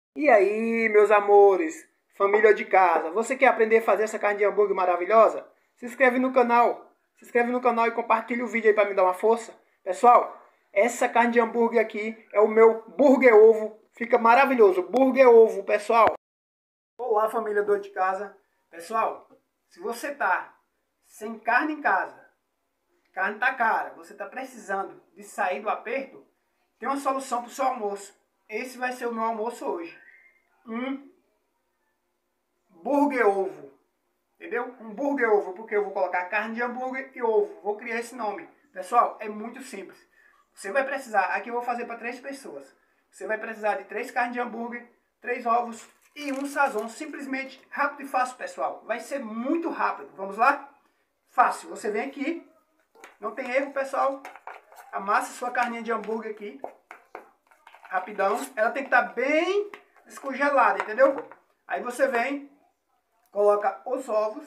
E aí, meus amores, família de casa, você quer aprender a fazer essa carne de hambúrguer maravilhosa? Se inscreve no canal, e compartilha o vídeo aí para me dar uma força. Pessoal, essa carne de hambúrguer aqui é o meu burger ovo, fica maravilhoso, burger ovo, pessoal. Olá, família do de casa. Pessoal, se você tá sem carne em casa, carne tá cara, você tá precisando de sair do aperto, tem uma solução para o seu almoço. Esse vai ser o meu almoço hoje. Um burger ovo. Entendeu? Um burger ovo, porque eu vou colocar carne de hambúrguer e ovo. Vou criar esse nome. Pessoal, é muito simples. Você vai precisar, aqui eu vou fazer para 3 pessoas. Você vai precisar de 3 carnes de hambúrguer, 3 ovos e um sazon. Simplesmente rápido e fácil, pessoal. Vai ser muito rápido. Vamos lá? Fácil. Você vem aqui. Não tem erro, pessoal. Amassa sua carninha de hambúrguer aqui. Rapidão. Ela tem que estar bem descongelada, entendeu? Aí você vem, coloca os ovos.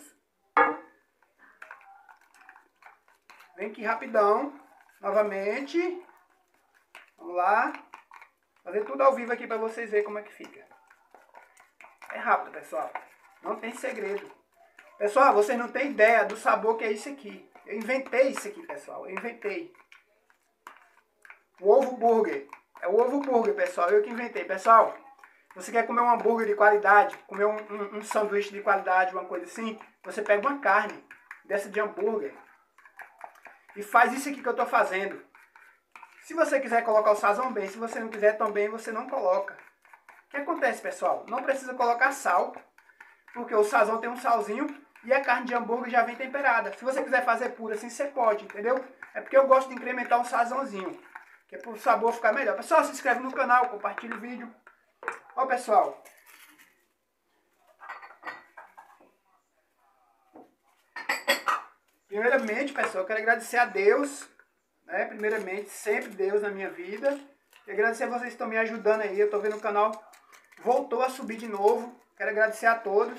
Vem aqui rapidão. Novamente. Vamos lá. Fazer tudo ao vivo aqui para vocês verem como é que fica. É rápido, pessoal. Não tem segredo. Pessoal, vocês não têm ideia do sabor que é isso aqui. Eu inventei isso aqui, pessoal. Eu inventei. O ovo burger. É o ovo burger, pessoal. Eu que inventei. Pessoal, você quer comer um hambúrguer de qualidade, comer um sanduíche de qualidade, uma coisa assim, você pega uma carne dessa de hambúrguer e faz isso aqui que eu estou fazendo. Se você quiser colocar o sazão bem, se você não quiser também, você não coloca. O que acontece, pessoal? Não precisa colocar sal, porque o sazão tem um salzinho e a carne de hambúrguer já vem temperada. Se você quiser fazer pura assim, você pode, entendeu? É porque eu gosto de incrementar um sazãozinho, que é para o sabor ficar melhor. Pessoal, se inscreve no canal, compartilha o vídeo. Ó, pessoal. Primeiramente, pessoal, eu quero agradecer a Deus, né? Primeiramente, sempre Deus na minha vida. E agradecer a vocês que estão me ajudando aí. Eu tô vendo o canal voltou a subir de novo. Quero agradecer a todos.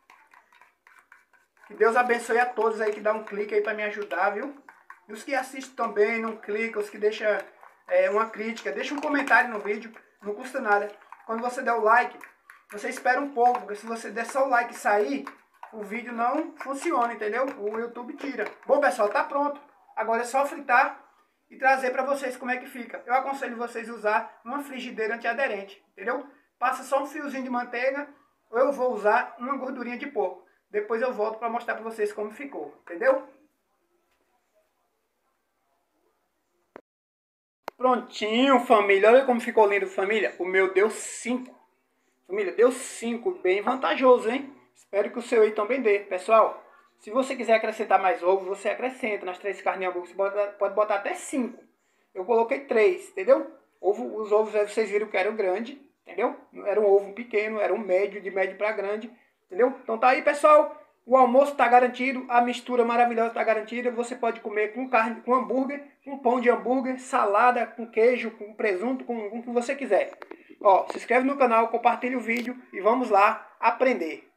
Que Deus abençoe a todos aí que dá um clique aí para me ajudar, viu? E os que assistem também, não clicam, os que deixam uma crítica, deixa um comentário no vídeo, não custa nada. Quando você der o like, você espera um pouco, porque se você der só o like e sair, o vídeo não funciona, entendeu? O YouTube tira. Bom, pessoal, tá pronto. Agora é só fritar e trazer para vocês como é que fica. Eu aconselho vocês a usar uma frigideira antiaderente, entendeu? Passa só um fiozinho de manteiga, ou eu vou usar uma gordurinha de porco. Depois eu volto para mostrar para vocês como ficou, entendeu? Prontinho, família. Olha como ficou lindo, família. O meu deu 5. Família, deu 5. Bem vantajoso, hein? Espero que o seu aí também dê. Pessoal, se você quiser acrescentar mais ovos, você acrescenta nas 3 carnes de hambúrguer. Você pode botar até 5. Eu coloquei 3, entendeu? Os ovos aí vocês viram que eram grandes, entendeu? Não era um ovo pequeno, era um médio, de médio para grande, entendeu? Então tá aí, pessoal. O almoço está garantido, a mistura maravilhosa está garantida. Você pode comer com carne, com hambúrguer, com pão de hambúrguer, salada, com queijo, com presunto, com o que você quiser. Ó, se inscreve no canal, compartilha o vídeo e vamos lá aprender.